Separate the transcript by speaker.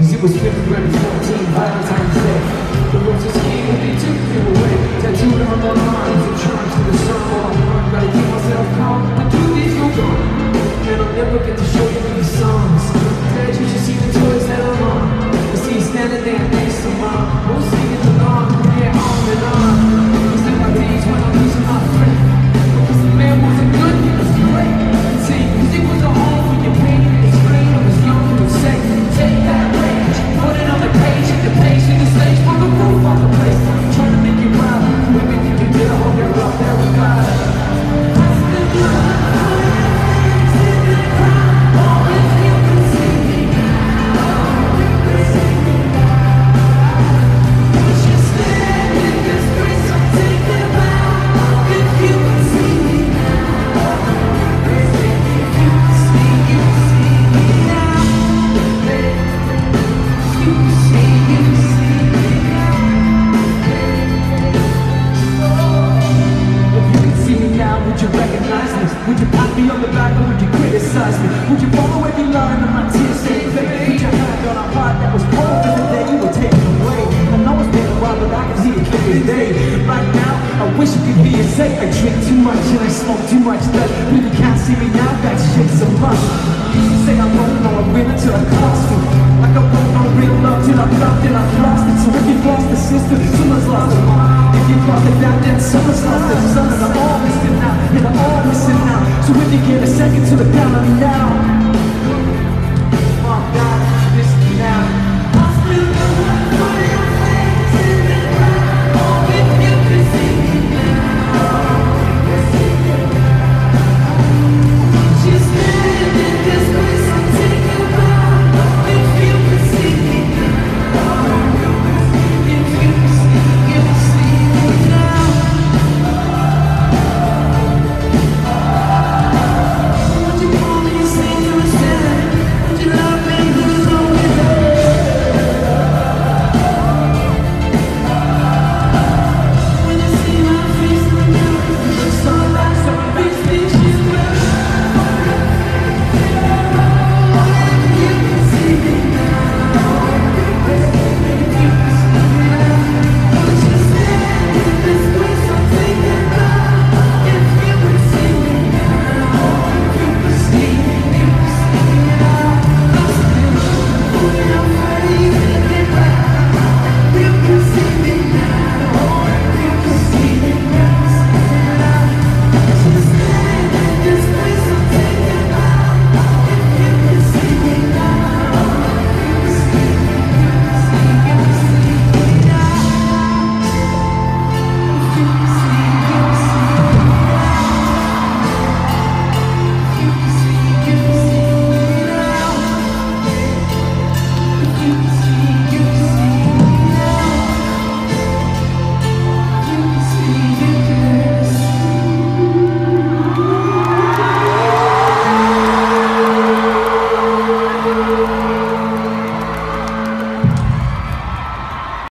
Speaker 1: 'cause it was February 14, Valentine's Day. The roses came and they took you away. Tattooed on my arms and charmed to the sun while I run. Gotta keep myself calm, but through these go gone. And I'll never get to show you these songs. Dad, you should see the toys that I'm on. I see you standing there next to mom. We'll sing it along, yeah, on and on. These are my days when I'm losing my friend. Because the man wasn't good, he was great. See, cause it was a home when you paid and explained. I was young and say, take that rage, put it on the page, hit the page, hit the stage, put the roof on the place. I'm trying to make you proud. Everything you did, I hope you're up there with God. Would you recognize me? Would you pat me on the back or would you criticize me? Would you follow every line of my tears staying fake? Put your hand on a heart that was cold in the day you were taken away. I know it's been a while but I can see it clear as day. Right now, I wish it could be a safe. I drink too much and I smoke too much left. When you can't see me now, that shit's a must. You say I won't know a winner till I cost me. Like I won't know real love till I've loved and I've lost it. So if you've lost a sister, someone's lost a mom. If you've lost a dad, then someone's lost a son. And I'm all missing out, and I'm all missing out. So if you get a second to the gallery now.